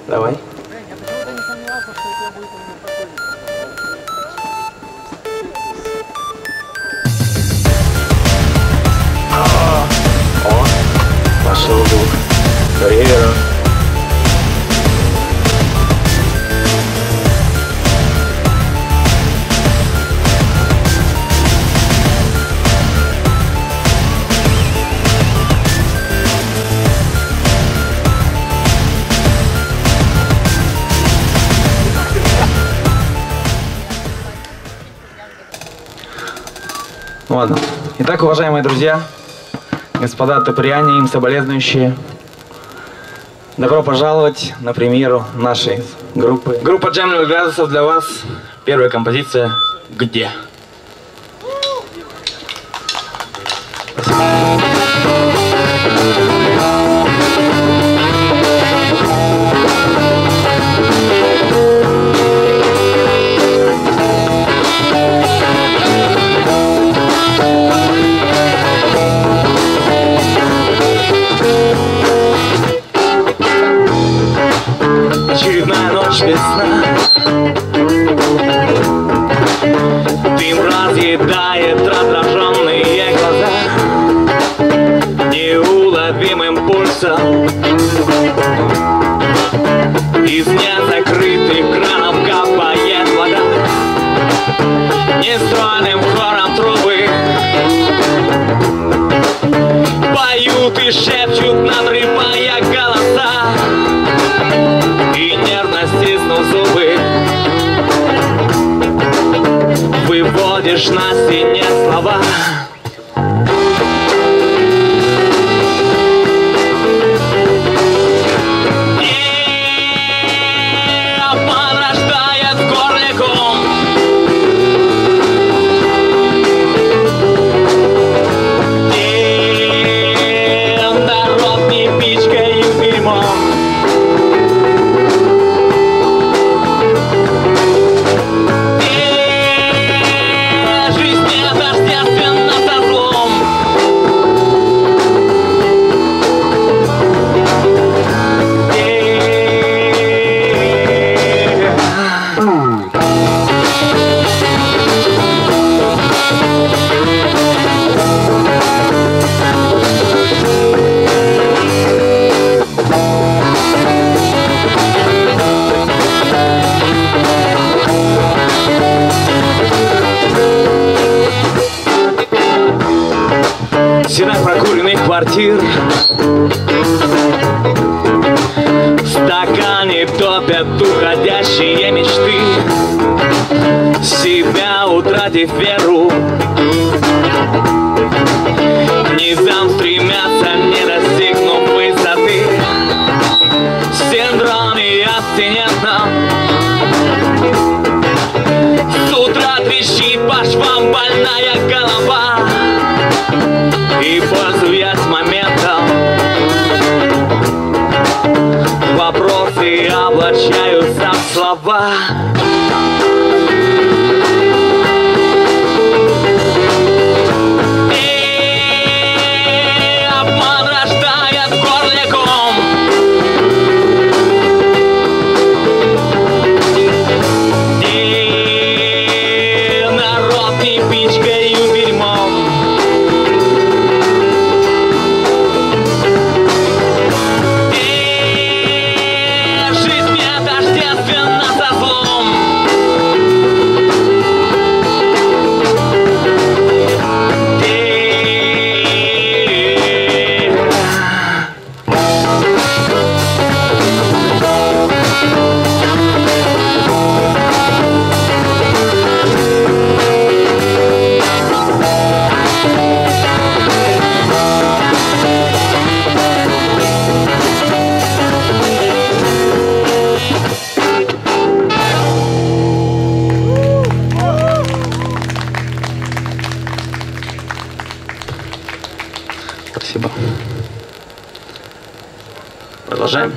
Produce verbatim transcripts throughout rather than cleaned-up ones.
Давай. О, пошел звук. Карьера. Ладно. Итак, уважаемые друзья, господа топыряне, им соболезнующие, добро пожаловать на премьеру нашей группы. Группа Джем ноль градусов для вас. Первая композиция «Где?». Очередная ночь без сна, дым разъедает раздраженные глаза, неуловимым пульсом из незакрытых кранов капает вода, нестройным хором трубы поют и шепчут, надрывая голоса. И нервно стиснув зубы, выводишь на стене слова. Стена прокуренных квартир, в стакане топят уходящие мечты, себя утратив веру, к низам стремятся, не достигнув высоты. В синдроме абстинентном с утра трещит по швам больная голова. И, пользуясь моментом, вопросы облачаются в слова. И обман рождает в горле ком. И народ не пичкаю дерьмом. Спасибо. Продолжаем.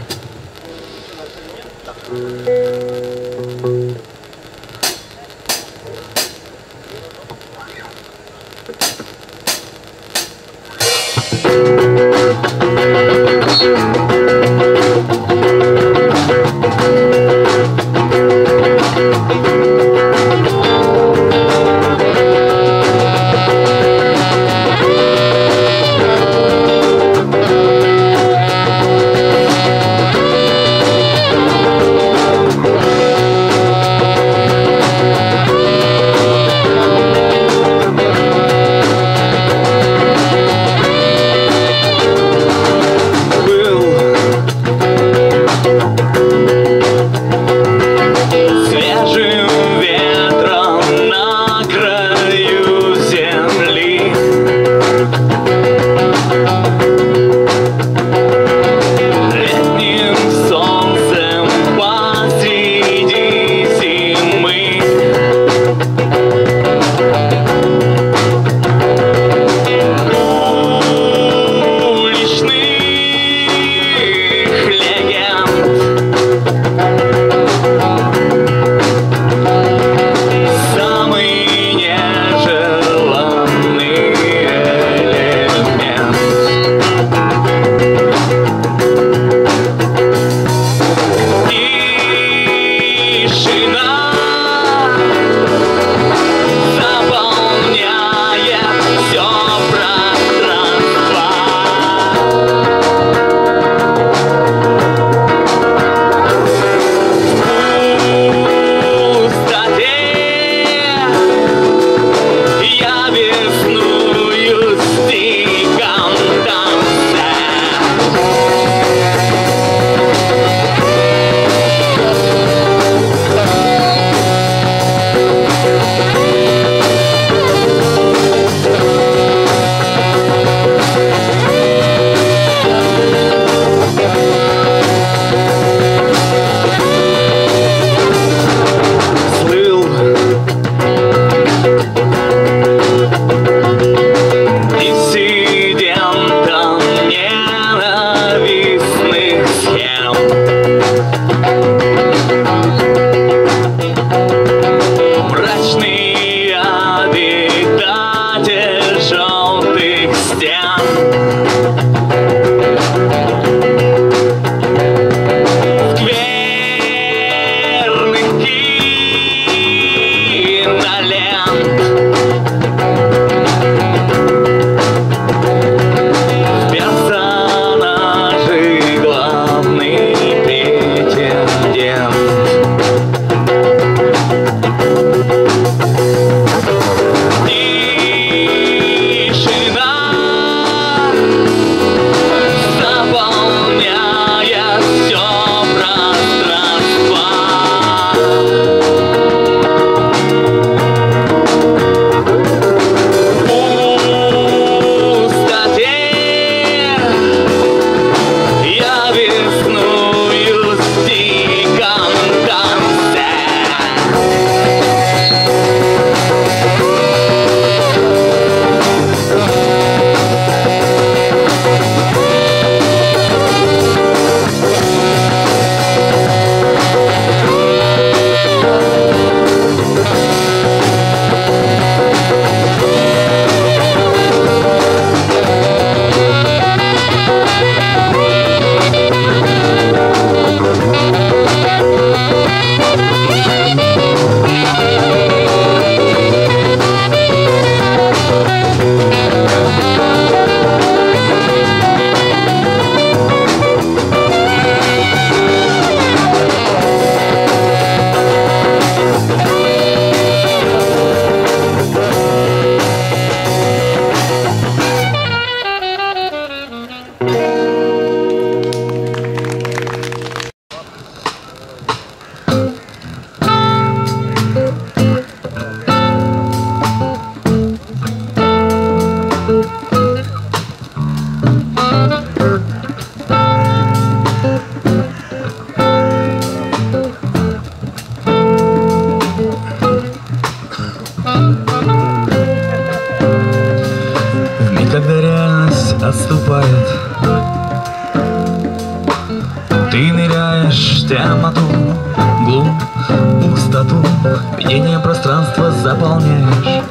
разгоняешь темноту, глубь, пустоту, видение пространства заполняешь.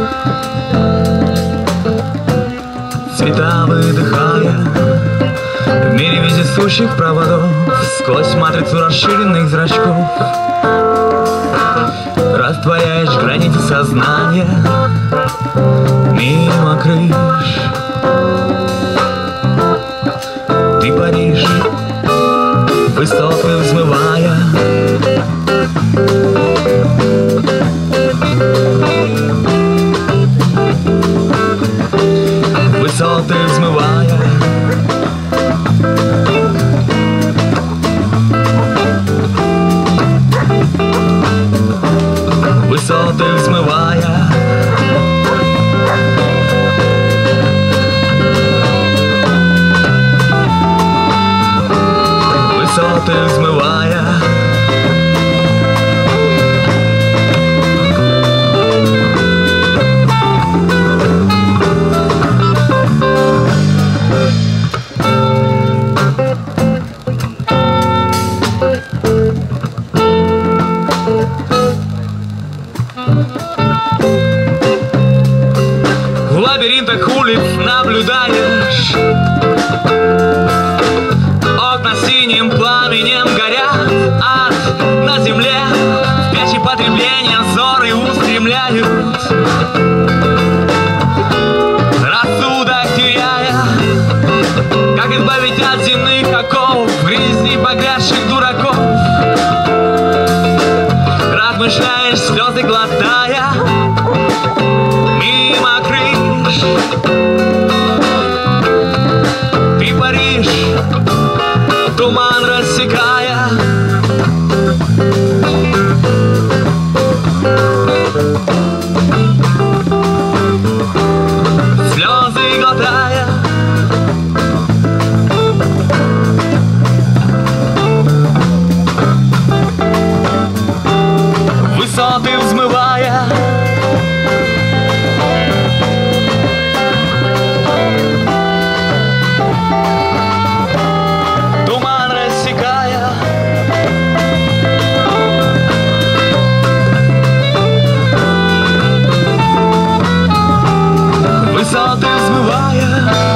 Цвета выдыхая в мире вездесущих проводов, сквозь матрицу расширенных зрачков растворяешь границы сознания мимо крыш. Ты паришь, высоты взмывая, высоты взмывая, высоты взмывая, высоты взмывая. В лабиринтах улиц наблюдаешь, окна синим пламенем горят, ад на земле, в печи потребления взоры устремляют, рассудок теряя, как избавить от земных оков, в грязи погрязших дураков. Размышляешь, слезы глотая, мимо крыш. Ты паришь, туман рассекая, слезы глотая. Высоты взмывая, туман рассекая, высоты взмывая.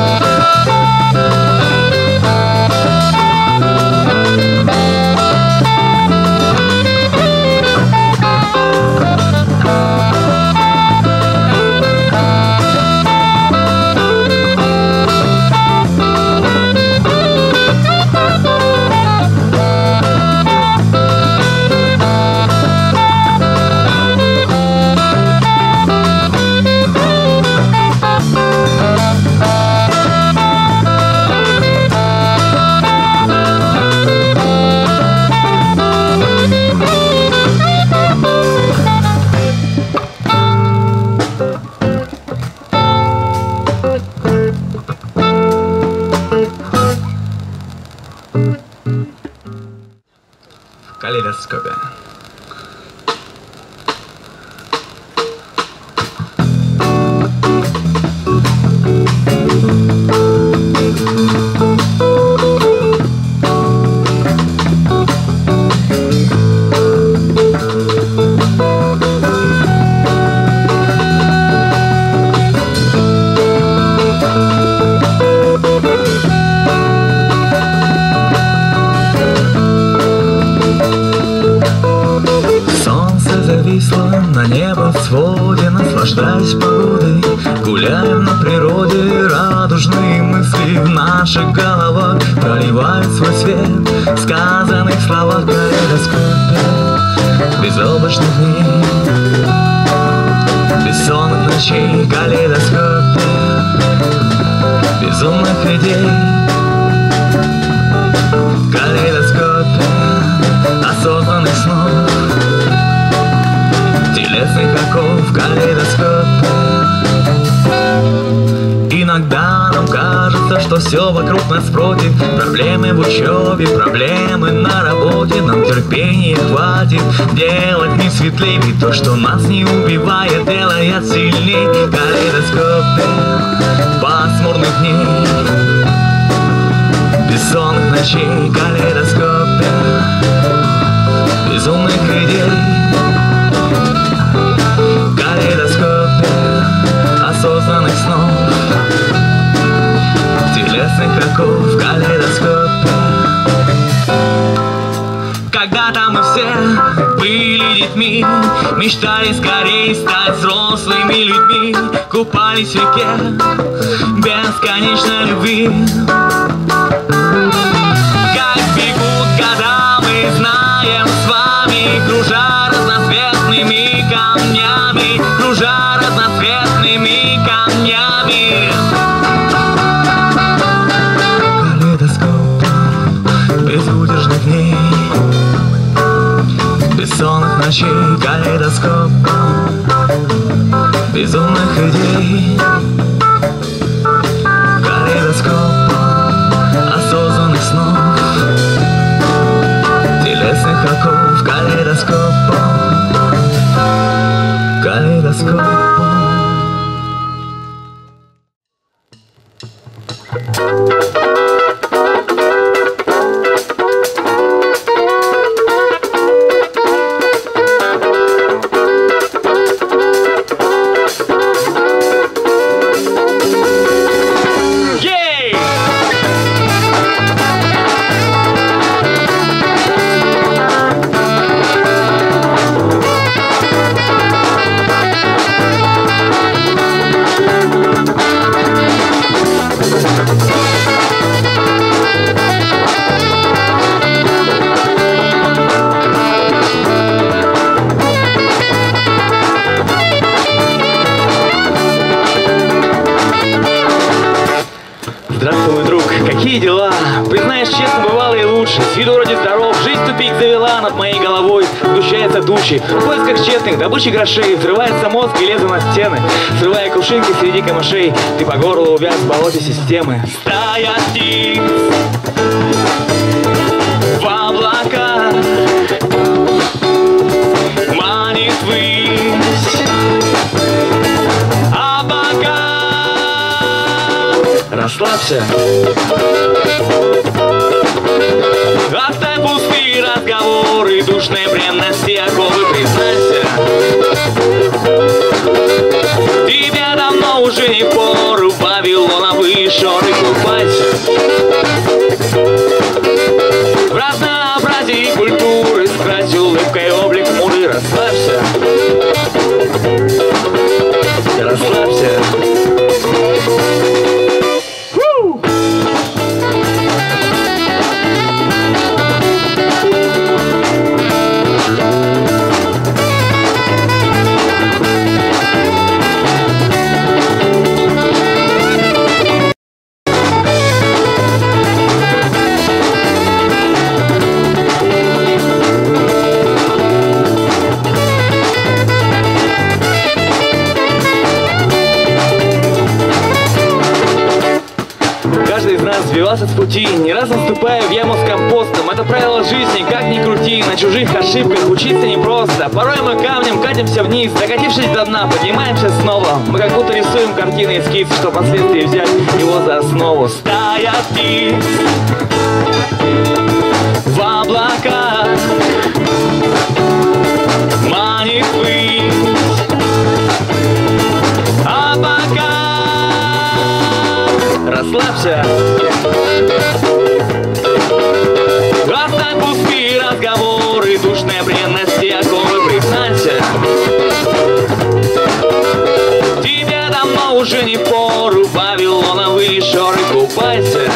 В калейдоскопе. На небосводе, наслаждаясь погодой, гуляем на природе, радужные мысли в наших головах проливают свой свет в сказанных словах калейдоскопе. Безоблачных дней, бессонных ночей, калейдоскопе, безумных идей, калейдоскопе, осознанных снов, телесных оков, калейдоскопе. Иногда нам кажется, что все вокруг нас против. Проблемы в учебе, проблемы на работе. Нам терпения хватит делать не светлее, ведь то, что нас не убивает, делает сильней. Калейдоскопе пасмурных дней, бессонных ночей, калейдоскопе безумных идей, калейдоскопе осознанных снов, телесных оков, калейдоскопе. Когда-то мы все были детьми, мечтали скорее стать взрослыми людьми, купались в реке бесконечной любви. Как бегут года, мы знаем с вами, кружа разноцветными камнями, кружа разноцветными камнями. Калейдоскоп безудержных дней, бессонных ночей, калейдоскоп безумных идей, калейдоскоп осознанных снов, телесных оков, калейдоскоп, калейдоскоп. Здравствуй, мой друг, какие дела? Признаешь честно, бывало и лучше. С виду вроде здоров, жизнь тупик завела над моей головой. Сгущаются тучи, в поисках тщетных добычи грошей. Взрывается мозг и лезу на стены, срывая кувшинки среди камышей. Ты по горло увяз в болоте системы. Стая птиц в облаках манит ввысь, а пока расслабься, оставь пустые разговоры, душные бренности, оковы, признайся, тебе давно уже не впору вавилоновые шоры, купайся в разнообразии культуры, скрась улыбкой облик мудрый, расслабься, расслабься. Сбивался с пути, не раз наступая в яму с компостом. Это правило жизни, как ни крути, на чужих ошибках учиться непросто. Порой мы камнем катимся вниз, докатившись до дна, поднимаемся снова. Мы как будто рисуем картины эскиз, что впоследствии взять его за основу. Стая птиц в облаках манит ввысь, а пока расслабься, оставь пустые разговоры, душные бренности, оковы, признайся, тебе давно уже не впору вавилоновые шоры, купайся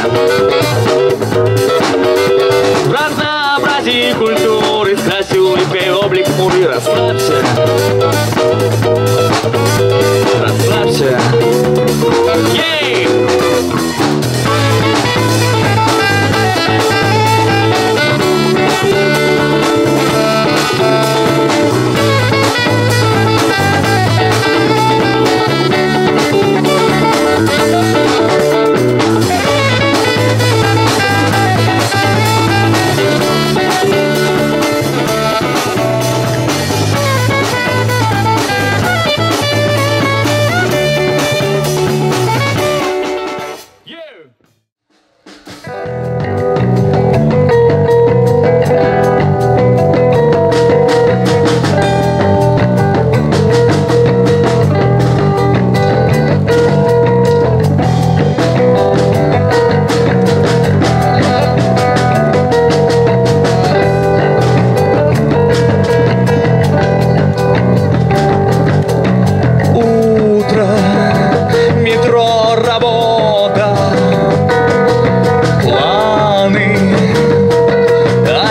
в разнообразии культуры, скрась улыбкой облик мудрый, расслабься, расслабься. Ей!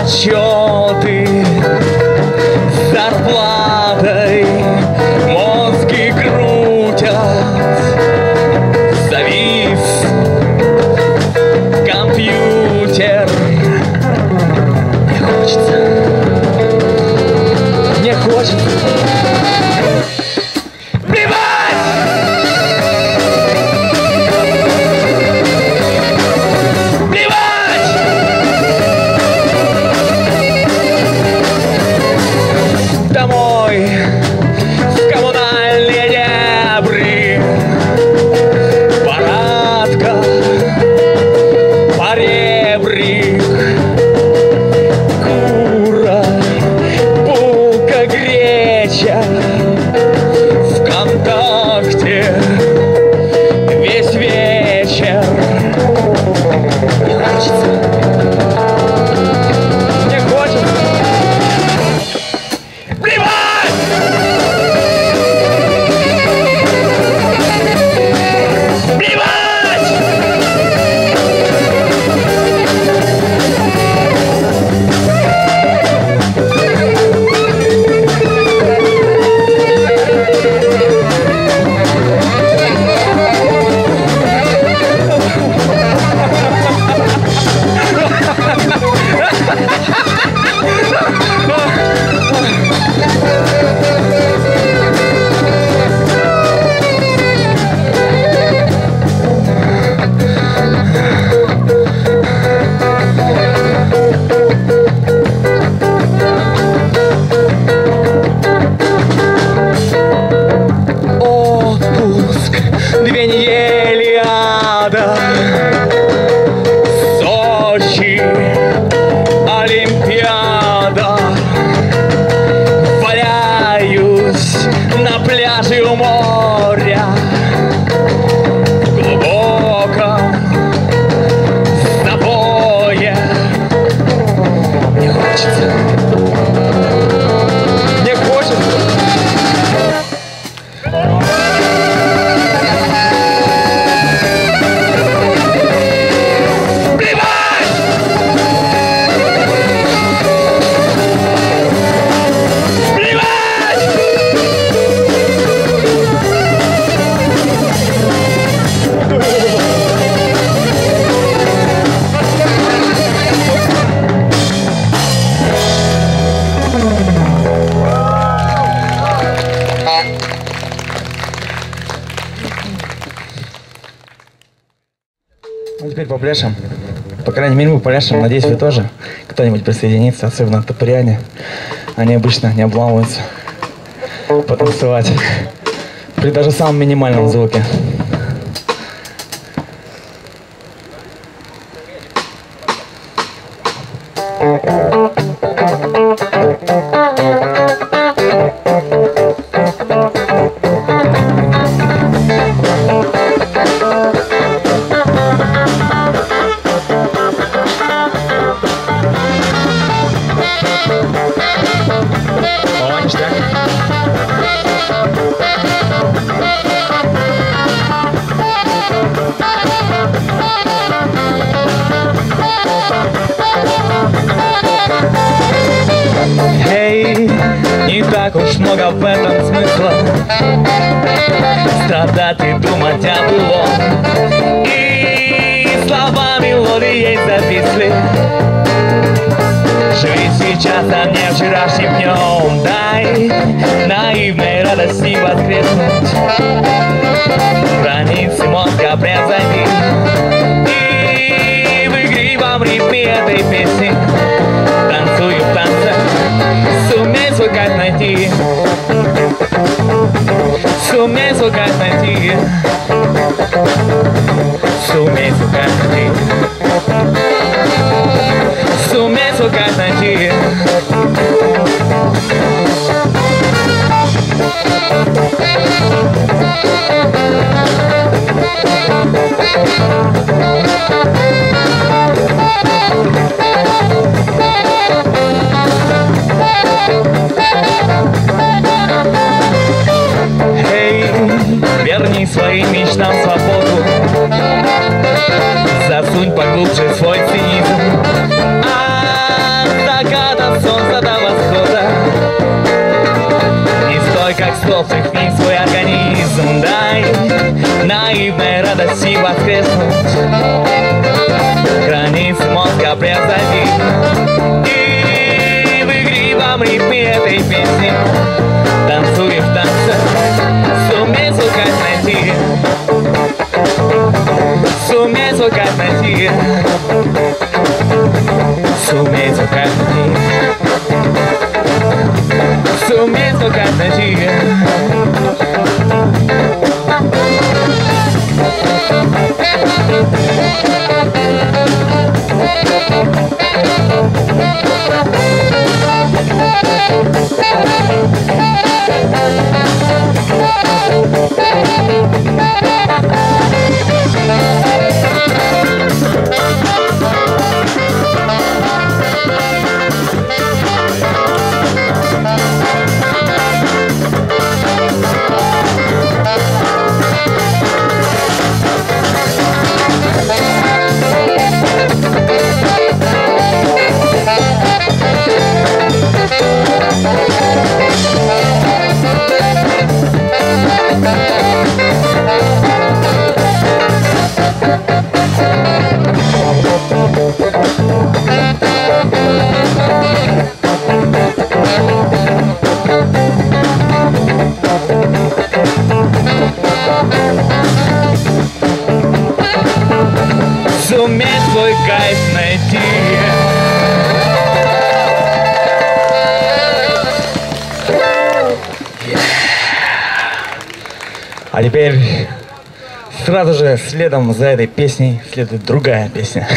отчеты с зарплатой, мозги крутят, завис компьютер. Мне хочется, мне хочется домой в коммунальные дебри, парадка, поребрик, кура, булка, греча, ВКонтакте весь вечер. Мне хочется, мне хочется две недели ада, Сочи, Олимпиада. Валяюсь на пляже у моря, в глубоком запое. Мне хочется, мне хочется Ну, теперь попляшем. По крайней мере, мы попляшем. Надеюсь, вы тоже. Кто-нибудь присоединится, особенно топыряне. Они обычно не обламываются потанцевать при даже самом минимальном звуке. Эй, не так уж много в этом смысла страдать и думать о былом, и слова мелодией зависли. Живи сейчас, а не вчерашним днем. Дай наивной радости воскреснуть, границы мозга превзойти, и в игривом ритме этой песни танцую в танце, сумей свой кайф найти, сумей свой кайф найти, сумей свой кайф найти, сумей свой кайф найти. Эй, верни своим мечтам свободу, засунь поглубже свой цинизм, а часов тряхни свой организм. Дай наивной радости воскреснуть, границы мозга превзойти. И в игривом ритме этой песни танцуем в танце, сумей звукать найти, сумей звукать найти, сумей звукать найти, сумей звукать найти. Суметь свой кайф найти. А теперь сразу же следом за этой песней следует другая песня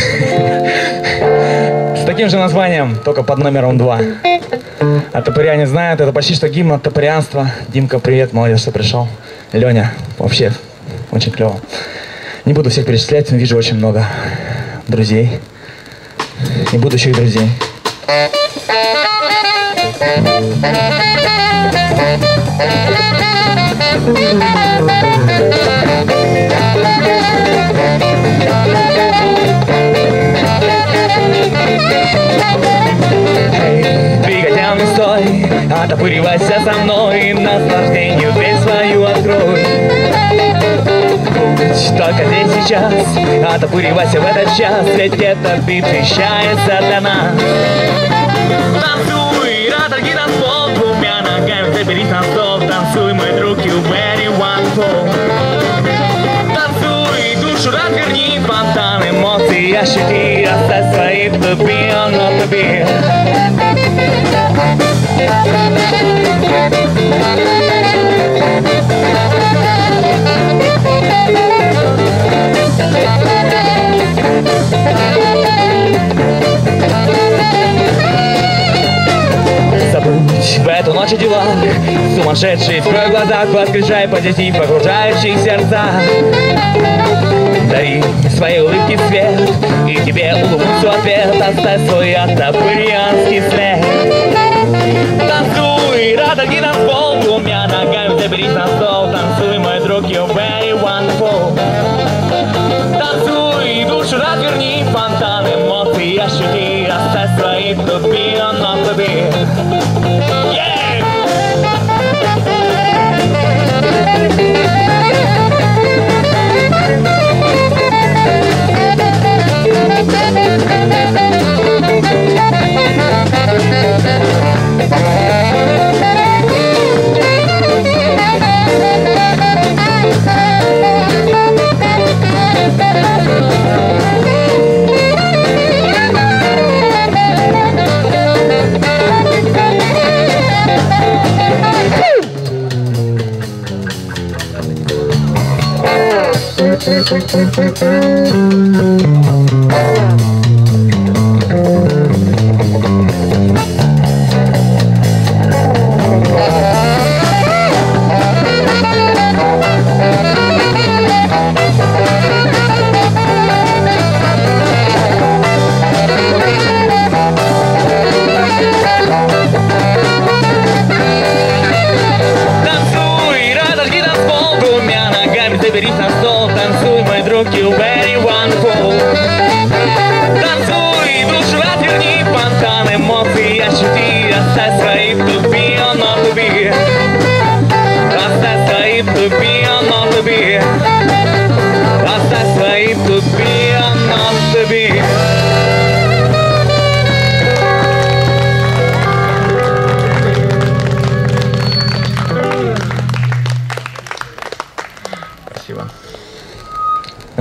с таким же названием, только под номером два. А топыряне знают, это почти что гимн от топырянства. Димка, привет, молодец, что пришел. Леня, вообще очень клево. Не буду всех перечислять, но вижу очень много друзей и будущих друзей. Двигатель не стой, отопыривайся со мной, наслаждению дверь свою открой. Только здесь сейчас, отопыривайся в этот час, ведь этот бит вещается для нас. Танцуй, раторги танцпол, двумя ногами заберись на стол. Танцуй, мой друг, you very wonderful. Танцуй, душу разверни, фонтан эмоций ощути, оставь свои to be or not to be. Забудь в эту ночь о делах, сумасшедший, скрой в глазах, воскрешай позитив, окружающих сердца. Дари своей улыбки свет, и тебе улыбнусь в ответ, оставь свой оттопырянский след. Танцуй, раторги танцпол, двумя ногами заберись на стол. Танцуй, мой друг, you very wonderful. Танцуй, душу разверни, фонтан эмоций ощути, оставь свои to be or not to be. Yeah! Заберись на стол, танцуй, мой друг, you very wonderful. Танцуй, душу разверни, фонтан эмоций ощути, оставь свои to be or not to be.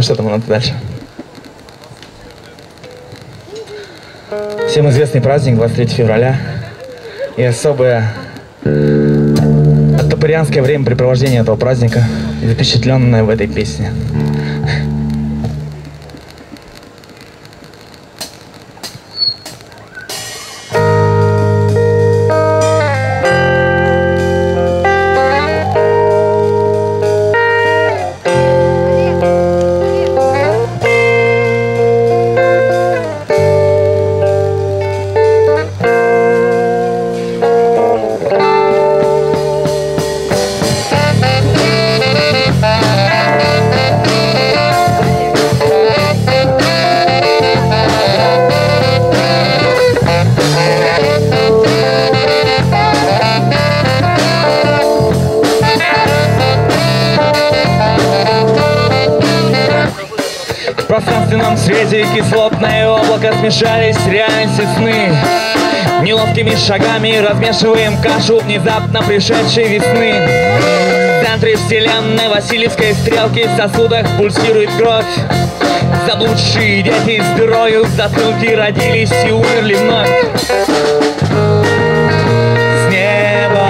что там у нас дальше? Всем известный праздник двадцать третьего февраля и особое оттопырянское времяпрепровождение этого праздника, запечатленное в этой песне. В пространственном свете кислотное облако смешались реальности сны. Неловкими шагами размешиваем кашу внезапно пришедшей весны. В центре вселенной Васильевской стрелки в сосудах пульсирует кровь. Заблудшие дети с дырою в затылке родились и умерли вновь. С неба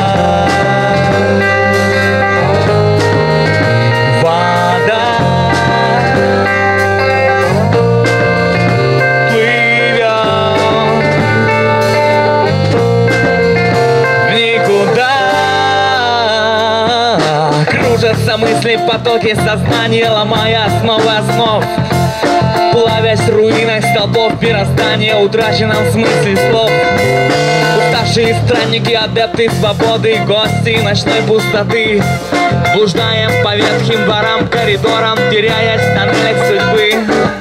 мысли, потоки сознания, ломая основы основ, плавясь руиной столбов мироздания, утраченном смысле слов. Уставшие странники, адепты свободы, гости ночной пустоты, блуждаем по ветхим дворам, коридорам, теряясь в тоннелях судьбы.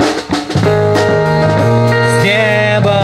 С неба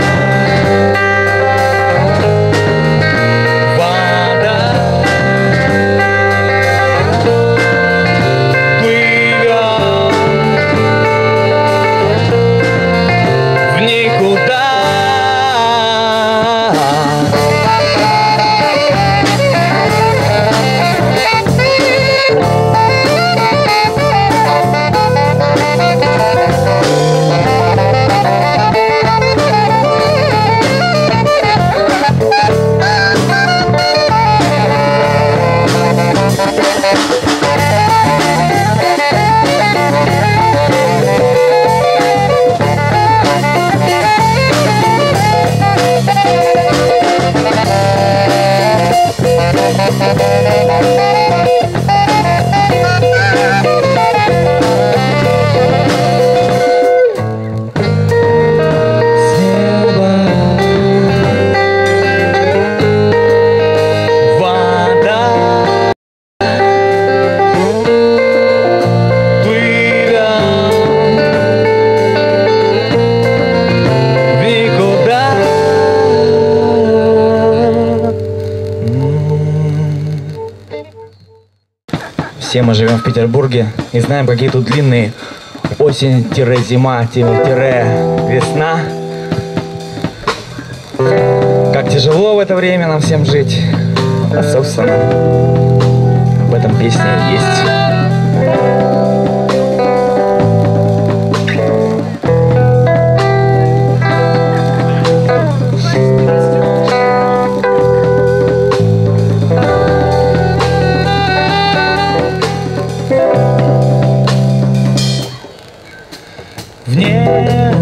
Все мы живем в Петербурге и знаем, какие тут длинные осень-зима-весна. Как тяжело в это время нам всем жить. А, собственно, в этом песне и есть. В небо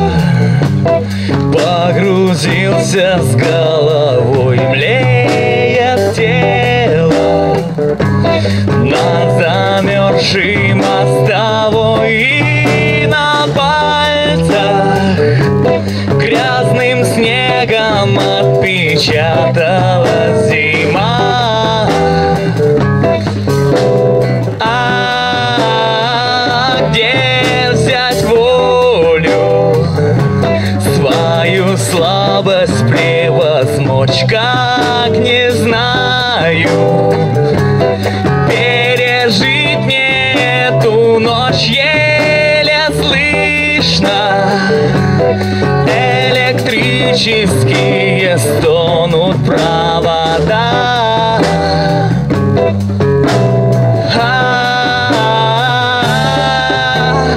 погрузился с головой, млеет тело на замерзшей мостовой, и на пальцах грязным снегом отпечаталась зима. А где взять волю, свою слабость превозмочь, как не знаю. Пережить мне эту ночь еле слышно. Электрические стонут провода. А-а-а.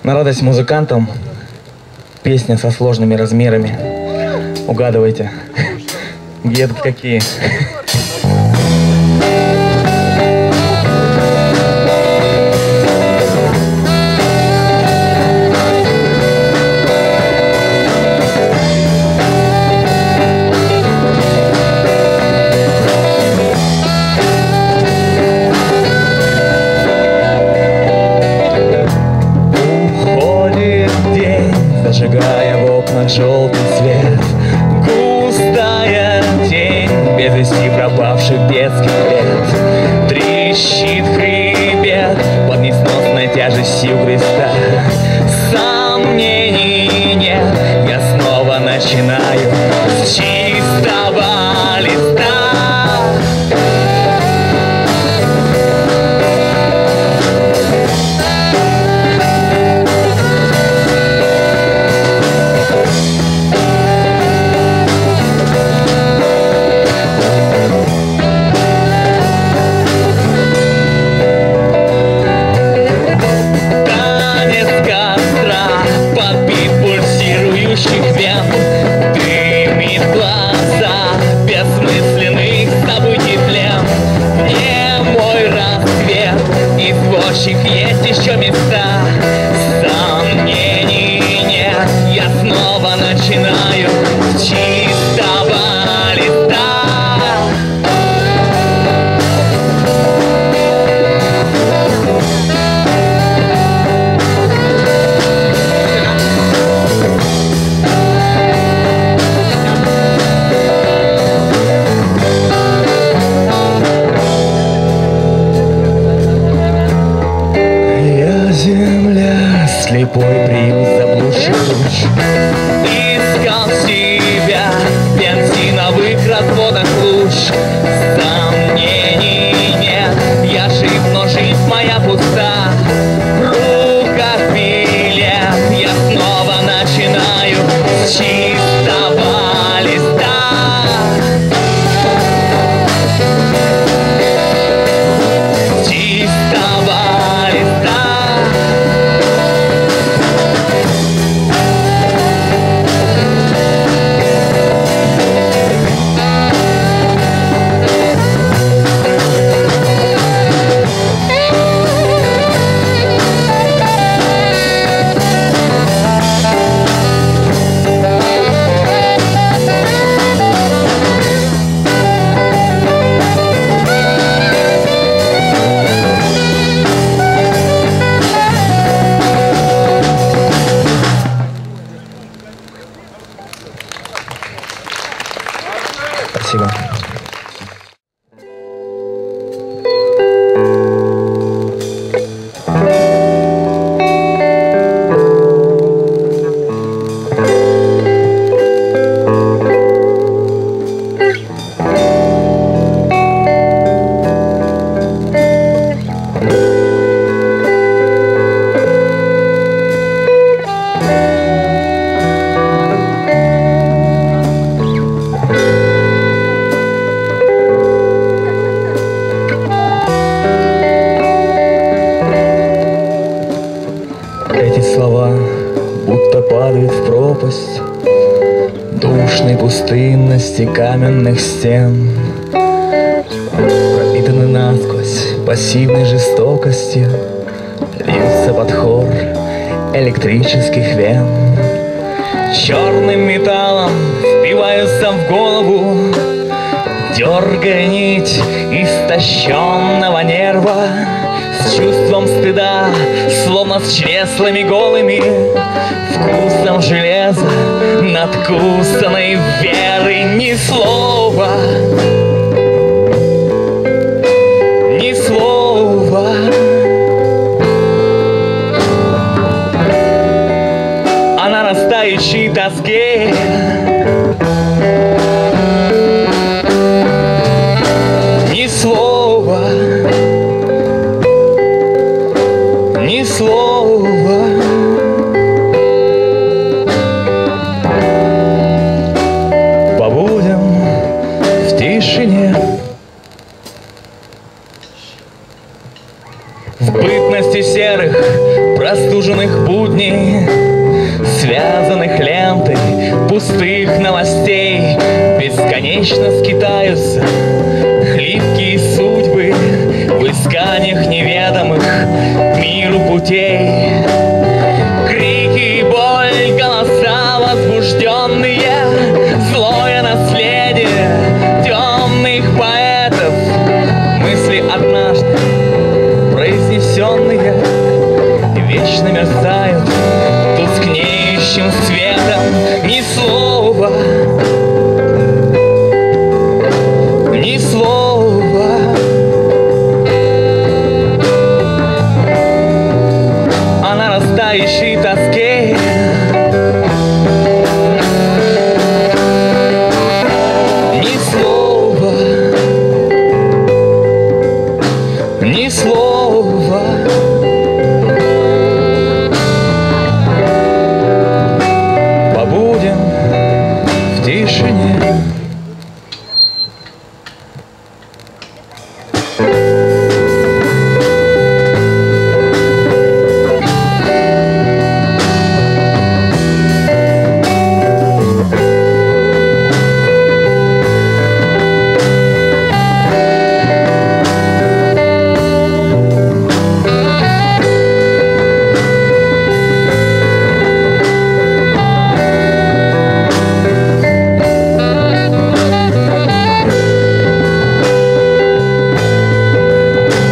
На радость музыкантам песня со сложными размерами. Угадывайте, где тут какие. Зажигая в окнах желтый свет, густая тень без вести пропавших детских лет. Трещит хребет под несносной тяжестью креста. Сомнений нет, я снова начинаю с чистого листа. Есть еще места, сомнений нет, я снова начинаю с чистого листа. Земля, слепой приют заблудших душ. Искал себя в бензиновых разводах луж. Сомнений нет, я жив, но жизнь моя пуста. В руках билет, я снова начинаю с чистого листа. С чистого листа. Спасибо. Слова будто падают в пропасть душной пустынности каменных стен, пропитаны насквозь пассивной жестокостью, льются под хор электрических вен. Черным металлом впиваются в голову, дергая нить истощенного нерва. С чувством стыда, словно с чреслами голыми, вкусом железа, надкусанной верой. Ни слова, ни слова. О нарастающей тоске. Ни слова. Ни слова. Побудем в тишине. В бытности серых простуженных будней, связанных лентой пустых новостей, бесконечно скитаются хлипкие судьбы в исканиях неведомых миру путей. Крики и боль, голоса возбужденные, злое наследие темных поэтов, мысли однажды произнесенные вечно мерцают тускнеющим светом. Ни слова, ни слова о нарастающей тоске. Ни слова, ни слова. Побудем в тишине.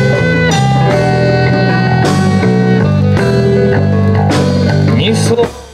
Ни слова.